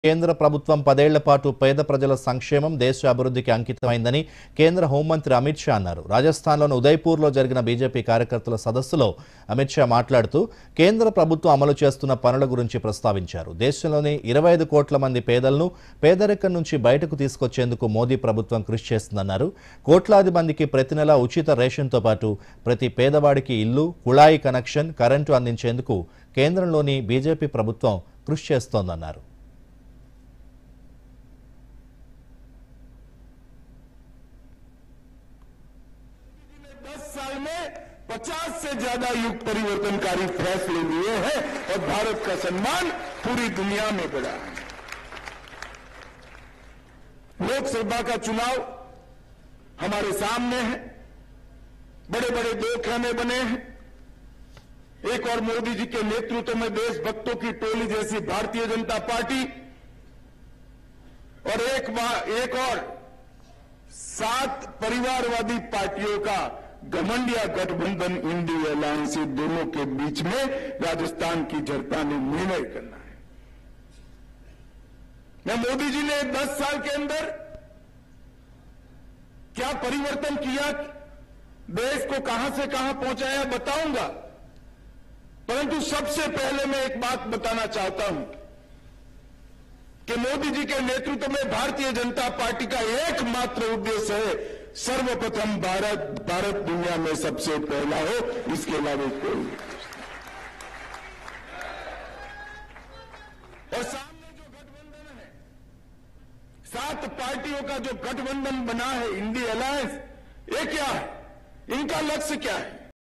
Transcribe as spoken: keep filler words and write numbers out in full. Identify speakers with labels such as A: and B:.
A: కేంద్ర ప్రభుత్వం పదేళ్ల పాటు పేద ప్రజల సంక్షేమం దేశ అభివృద్ధికి అంకితమైందని కేంద్ర హోంమంత్రి అమిత్ షా అన్నారు. రాజస్థాన్లోని ఉదయ్పూర్లో జరిగిన బీజేపీ కార్యకర్తల సదస్సులో అమిత్ షా మాట్లాడుతూ కేంద్ర ప్రభుత్వం అమలు చేస్తున్న పనుల గురించి ప్రస్తావించారు. దేశంలోని ఇరవై ఐదు కోట్ల మంది పేదలను పేదరికం నుంచి బయటకు తీసుకొచ్చేందుకు మోదీ ప్రభుత్వం కృషి చేస్తుందన్నారు. కోట్లాది మందికి ప్రతి నెల ఉచిత రేషన్తో పాటు ప్రతి పేదవాడికి ఇల్లు, కుళాయి కనెక్షన్, కరెంటు అందించేందుకు కేంద్రంలోని బీజేపీ ప్రభుత్వం కృషి చేస్తోందన్నారు.
B: दस साल में पचास से ज्यादा युग परिवर्तनकारी फैसले लिए हैं और भारत का सम्मान पूरी दुनिया में बढ़ा है। लोकसभा का चुनाव हमारे सामने है, बड़े बड़े दो खाने बने हैं। एक और मोदी जी के नेतृत्व में देशभक्तों की टोली जैसी भारतीय जनता पार्टी और एक एक और सात परिवारवादी पार्टियों का घमंडिया गठबंधन इंडिया अलायंस, दोनों के बीच में राजस्थान की जनता ने निर्णय करना है। मैं मोदी जी ने दस साल के अंदर क्या परिवर्तन किया, देश को कहां से कहां पहुंचाया बताऊंगा, परंतु सबसे पहले मैं एक बात बताना चाहता हूं कि मोदी जी के नेतृत्व में भारतीय जनता पार्टी का एकमात्र उद्देश्य है सर्वप्रथम भारत भारत दुनिया में सबसे पहला हो, इसके अलावा कोई नहीं। और सामने जो गठबंधन है, सात पार्टियों का जो गठबंधन बना है इंडिया अलायंस, ये क्या है, इनका लक्ष्य क्या है?